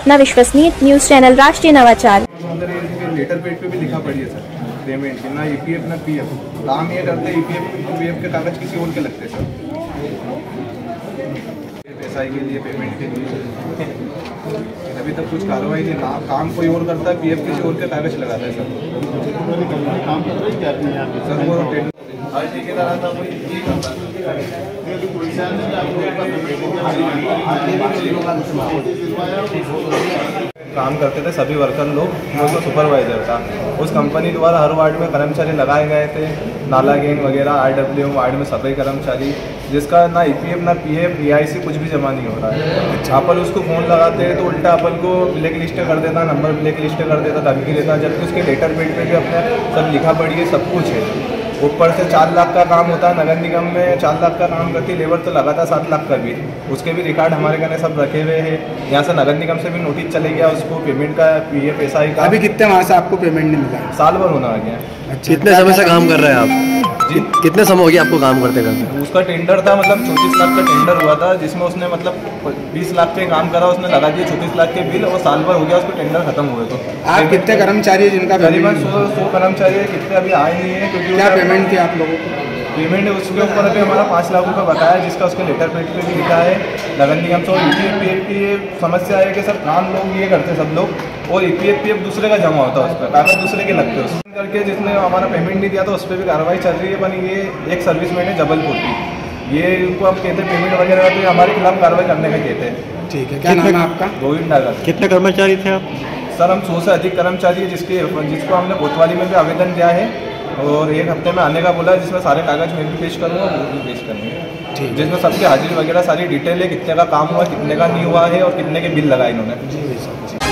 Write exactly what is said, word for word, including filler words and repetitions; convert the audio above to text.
अपना विश्वसनीय news channel राष्ट्रीय नवाचार। लेटर पेड पे भी लिखा पड़ी है सर पेमेंट की, ना ईपीएफ ना पीएफ। काम ये करते हैं ईपीएफ पीएफ के कागज किसी और के लगते हैं सर, एसआई के लिए पेमेंट के लिए अभी तक कुछ कार्रवाई नहीं। ना काम कोई और करता है, पीएफ किसी और के कागज लगाता है सर। काम कर रहे हैं सर वो हर ठेकेदार आता कोई ये करता काम करते थे सभी वर्कर लोग, वो तो सुपरवाइजर था। उस कंपनी द्वारा हर वार्ड में कर्मचारी लगाए गए थे, नाला गैंग वगैरह, आरडब्ल्यू वार्ड में सभी कर्मचारी, जिसका ना ईपीएफ ना पीएफ ईआईसी कुछ भी जमा नहीं हो रहा है। अपन उसको फ़ोन लगाते हैं तो उल्टा अपन को ब्लैक लिस्ट कर देता, नंबर ब्लैक लिस्ट कर देता, धमकी देता, जबकि उसके लेटर पेड पे भी अपने सब लिखा पड़ी है, सब कुछ है। ऊपर से चार लाख का काम होता है, नगर निगम में चार लाख का काम करती लेबर तो लगातार सात लाख का भी, उसके भी रिकॉर्ड हमारे कहने सब रखे हुए हैं। यहाँ से नगर निगम से भी नोटिस चले गया उसको पेमेंट का, पीएफ एसआई का। अभी कितने माह से आपको पेमेंट नहीं मिला? साल भर होना आ गया। अच्छा, कितने समय से काम कर रहे हैं आप जी? कितने समय हो गया आपको काम करते करते? उसका टेंडर था, मतलब चौंतीस लाख का टेंडर हुआ था, जिसमें उसने मतलब बीस लाख पे काम करा, उसने लगा दिए चौंतीस लाख के बिल, और साल भर हो गया उसको टेंडर खत्म हुए। तो आप कितने कर्मचारी है जिनका करीबन सौ सौ कर्मचारी है, कितने अभी आए नहीं है क्योंकि क्या पेमेंट थी आप लोगों को? पेमेंट उसके ऊपर अभी हमारा पाँच लाख रुपये बताया, जिसका उसके लेटर पेड पे भी लिखा है नगर निगम से। और ईपीएफ पीएफ की ये समस्या है कि सर काम लोग ये करते सब लोग, और ईपीएफ पीएफ दूसरे का जमा होता है, उसका कागज दूसरे के लगते हैं करके, जिसने हमारा पेमेंट नहीं दिया तो उस पर भी कार्रवाई चल रही है। बनी ये एक सर्विसमैन है जबलपुर की, ये इनको अब कहते हैं पेमेंट वगैरह तो हमारे खिलाफ कार्रवाई करने का कहते हैं। ठीक है, क्या नाम है आपका? गोविंद डागर। कितने कर्मचारी थे आप? सर हम सौ से अधिक कर्मचारी है, जिसके जिसको हमने कोतवाली में भी आवेदन दिया है, और एक हफ्ते में आने का बोला है, जिसमें सारे कागज मैं भी पेश करूँगा, वो भी पेश करेंगे, जिसमें सबकी हाजिरी वगैरह सारी डिटेल है, कितने का काम हुआ, कितने का नहीं हुआ है, और कितने के बिल लगाए इन्होंने।